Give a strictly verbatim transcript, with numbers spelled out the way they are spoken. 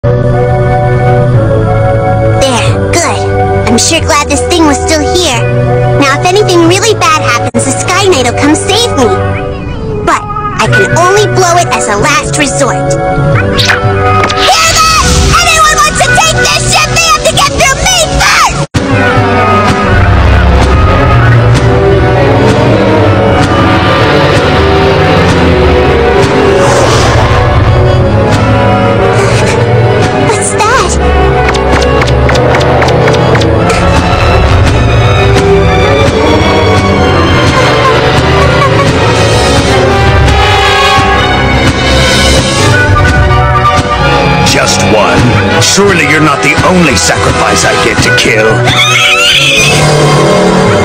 There, good. I'm sure glad this thing was still here. Now if anything really bad happens, the Sky Knight will come save me. But I can only blow it as a last resort. Hear that? Anyone wants to take this ship, they have to get through me first! What's that? Just one? Surely you're not the only sacrifice I get to kill.